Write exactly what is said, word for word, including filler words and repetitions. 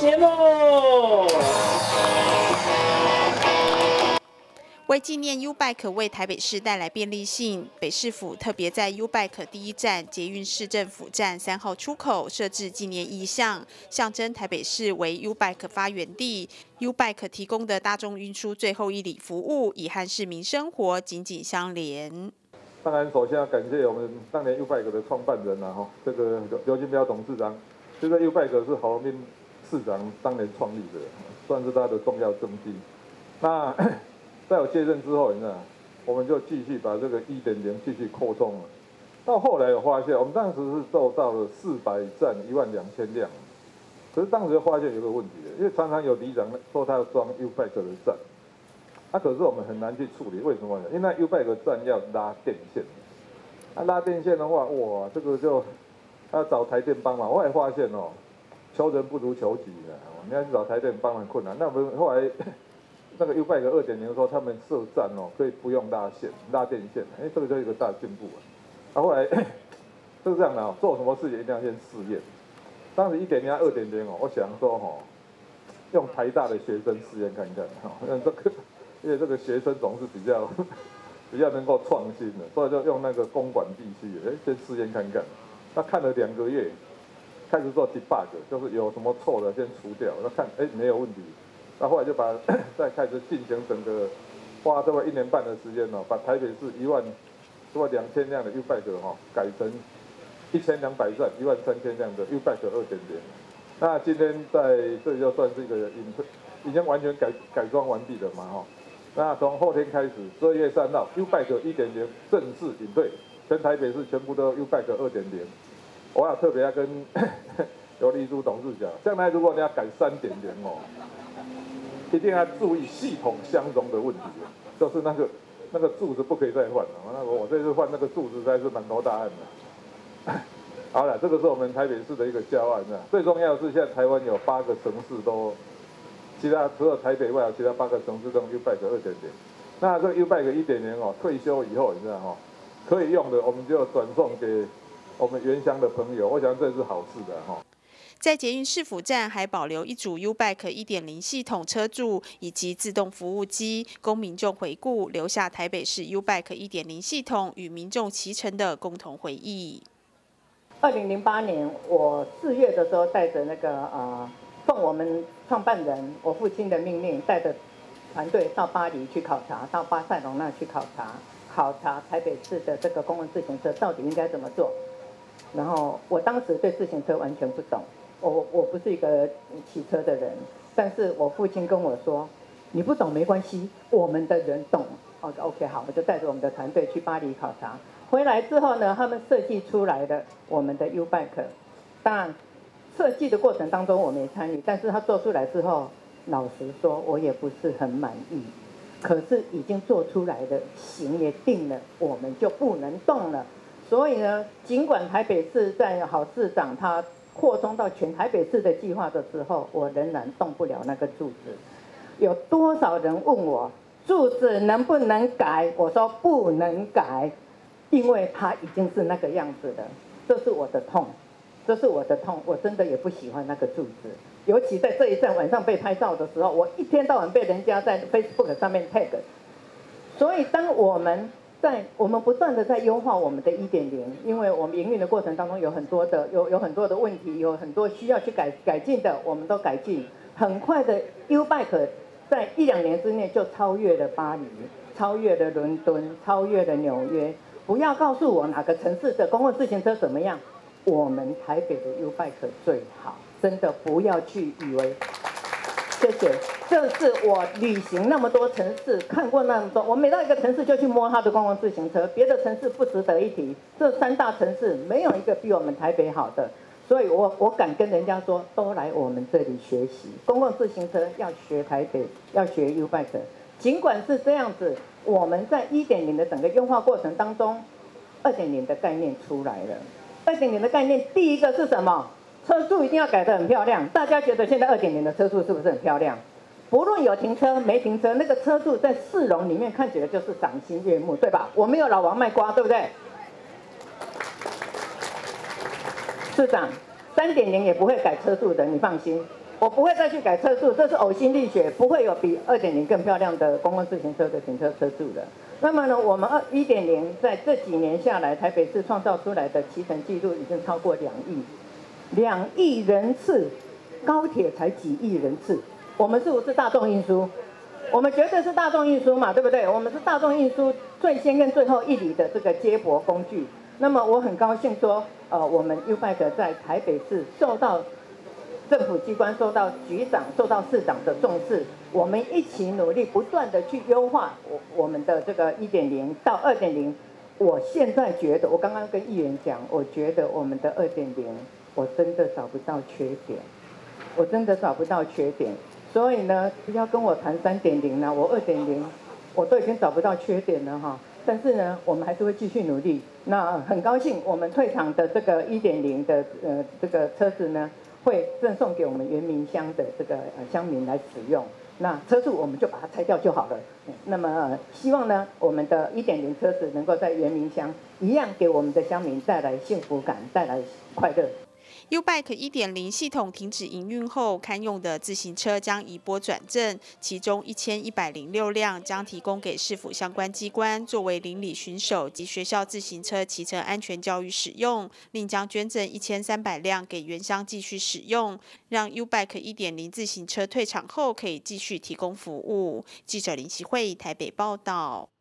节目。 为纪念 U-Bike 为台北市带来便利性，北市府特别在 U-Bike 第一站捷运市政府站三号出口设置纪念意象，象征台北市为 U-Bike 发源地。U-Bike 提供的大众运输最后一里服务，已和市民生活紧紧相连。 当然，首先要感谢我们当年 U-Bike 的创办人啊，哈，这个刘金彪董事长。这个 U-Bike 是郝龙斌市长当年创立的，算是他的重要政绩。那在我接任之后，你知道，我们就继续把这个 一点零 继续扩充了。到后来我发现，我们当时是做到了四百站一万两千辆，可是当时就发现有个问题，因为常常有里长说他要装 U-Bike 的站，啊，可是我们很难去处理，为什么呢？因为那 U-Bike 站要拉电线，啊，拉电线的话，哇，这个就要找台电帮忙。我也发现哦，求人不如求己的，你要去找台电帮忙困难。那我们后来。那个 U-Bike 二点零说他们设站哦，可以不用拉线、拉电线，哎，这个就一个大进步啊。啊，后来就是这样的哦，做什么事情一定要先试验。当时一点零、二点零哦，我想说哈，用台大的学生试验看看哈，因为这个因为这个学生总是比较比较能够创新的，所以就用那个公馆地区，哎，先试验看看。那看了两个月，开始做 debug， 就是有什么错的先除掉，那看哎没有问题。那后来就把再开始进行整个花这么一年半的时间哦，把台北市一万多两千辆的 U-Bike 哈改成一千两百站一万三千辆的 U-Bike 二点零。那今天在这里就算是一个已已经完全改改装完毕了嘛哈。那从后天开始，十二月三号 U-Bike 一点零正式引退，全台北市全部都 U-Bike 二点零。我要特别要跟刘立书董事讲，将来如果你要改三点零哦。一定要注意系统相容的问题，就是那个那个柱子不可以再换了。那我我这次换那个柱子实在是满头大汗的。好了，这个是我们台北市的一个教案啊。最重要的是，现在台湾有八个城市都，其他除了台北外，其他八个城市都用 U-Bike 二点零。那这个 U-Bike 一点零哦，退休以后，你知道哈，可以用的我们就转送给我们原乡的朋友。我想这是好事的哈。 在捷运市府站还保留一组 U-Bike 一点零 系统车柱以及自动服务机，供民众回顾，留下台北市 U-Bike 一点零 系统与民众骑乘的共同回忆。 二零零八年，我四月的时候带着那个呃，奉我们创办人我父亲的命令，带着团队到巴黎去考察，到巴塞隆纳去考察，考察台北市的这个公共自行车到底应该怎么做。然后我当时对自行车完全不懂。我我不是一个骑车的人，但是我父亲跟我说，你不懂没关系，我们的人懂。哦 ，OK， 好，我就带着我们的团队去巴黎考察。回来之后呢，他们设计出来的我们的 U-Bike， 当然设计的过程当中我没参与，但是他做出来之后，老实说我也不是很满意。可是已经做出来的型也定了，我们就不能动了。所以呢，尽管台北市在郝市长他扩充到全台北市的计划的时候，我仍然动不了那个柱子。有多少人问我柱子能不能改？我说不能改，因为它已经是那个样子了。这是我的痛，这是我的痛。我真的也不喜欢那个柱子，尤其在这一站晚上被拍照的时候，我一天到晚被人家在 Facebook 上面 tag。所以当我们在我们不断的在优化我们的一点零，因为我们营运的过程当中有很多的有有很多的问题，有很多需要去改改进的，我们都改进。很快的 U-Bike 在一两年之内就超越了巴黎，超越了伦敦，超越了纽约。不要告诉我哪个城市的公共自行车怎么样，我们台北的 U-Bike 最好，真的不要去以为。谢谢，这是我旅行那么多城市，看过那么多，我每到一个城市就去摸它的公共自行车，别的城市不值得一提。这三大城市没有一个比我们台北好的，所以我我敢跟人家说，都来我们这里学习公共自行车，要学台北，要学 U-Bike。尽管是这样子，我们在一点零的整个优化过程当中，二点零的概念出来了。二点零的概念，第一个是什么？车速一定要改得很漂亮，大家觉得现在二点零的车速是不是很漂亮？不论有停车没停车，那个车速在市容里面看起来就是赏心悦目，对吧？我没有老王卖瓜，对不对？市长，三点零也不会改车速的，你放心。 我不会再去改车速，这是呕心沥血，不会有比 二点零 更漂亮的公共自行车的停车车速的。那么呢，我们 一点零 在这几年下来，台北市创造出来的骑乘记录已经超过两亿，两亿人次，高铁才几亿人次，我们是不是大众运输？我们绝对是大众运输嘛，对不对？我们是大众运输最先跟最后一里的这个接驳工具。那么我很高兴说，呃，我们 U-Bike 在台北市受到政府机关、受到局长、受到市长的重视，我们一起努力，不断的去优化我我们的这个 一点零 到 二点零。我现在觉得，我刚刚跟议员讲，我觉得我们的 二点零，我真的找不到缺点，我真的找不到缺点。所以呢，不要跟我谈 三点零 了，我 二点零 我都已经找不到缺点了哈。但是呢，我们还是会继续努力。那很高兴，我们退场的这个 一点零 的呃这个车子呢，会赠送给我们原民乡的这个呃乡民来使用。那车速我们就把它拆掉就好了。那么、呃、希望呢，我们的 一点零 车子能够在原民乡一样给我们的乡民带来幸福感，带来快乐。 U-Bike 一点零 系统停止营运后，堪用的自行车将移拨转正，其中一千一百零六辆将提供给市府相关机关作为邻里巡守及学校自行车骑乘安全教育使用，另将捐赠一千三百辆给原乡继续使用，让 U-Bike 一点零 自行车退场后可以继续提供服务。记者林希慧台北报道。